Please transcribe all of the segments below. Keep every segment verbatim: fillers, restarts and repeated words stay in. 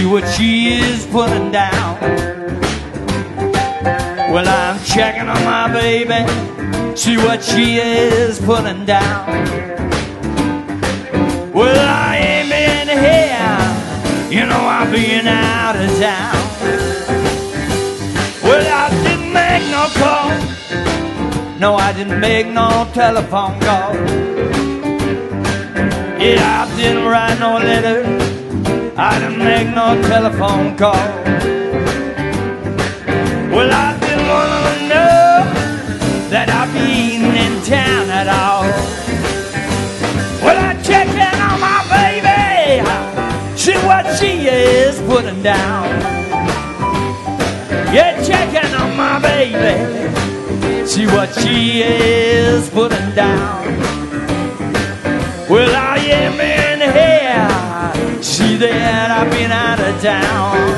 see what she is putting down. Well, I'm checking on my baby, see what she is putting down. Well, I ain't been here, you know I've been out of town. Well, I didn't make no call, no, I didn't make no telephone call. Yeah, I didn't write no letter, I didn't make no telephone call. Well, I didn't want to know that I've been in town at all. Well, I checked in on my baby, see what she is putting down. Yeah, checking on my baby, see what she is putting down. Well, I am in here, see that I've been out of town.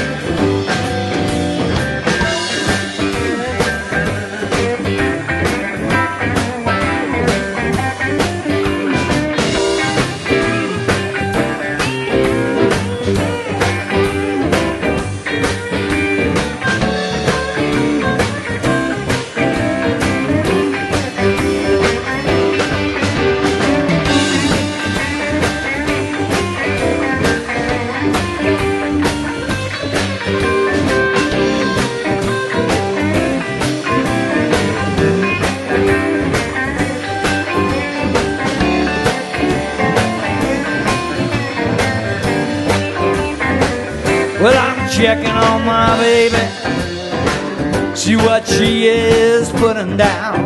Well, I'm checking on my baby, see what she is putting down.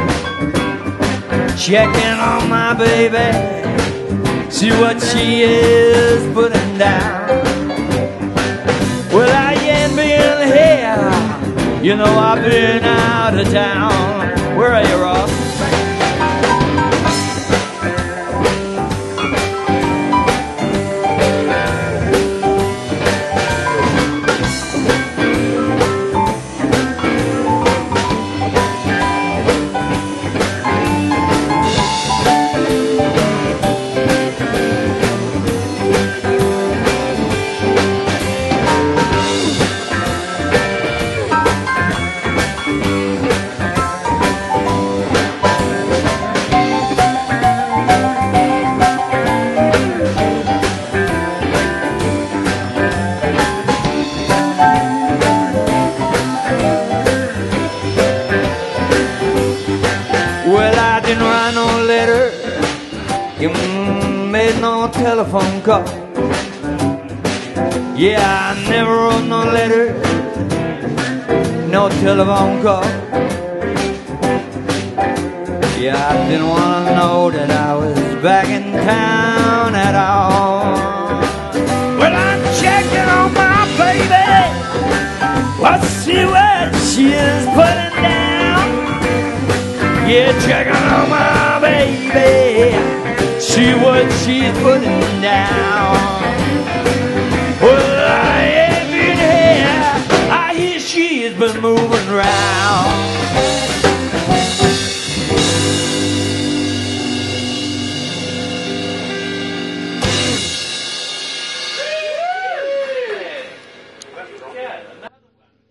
Checking on my baby, see what she is putting down. Well, I ain't been here, you know I've been out of town. Where are you, Rob? Made no telephone call. Yeah, I never wrote no letter, no telephone call. Yeah, I didn't want to know that I was back in town at all. Well, I'm checking on my baby, let's see what she is putting down. Yeah, checking on my baby, see what she's putting down. Well, I ain't been here, I hear she's been moving around.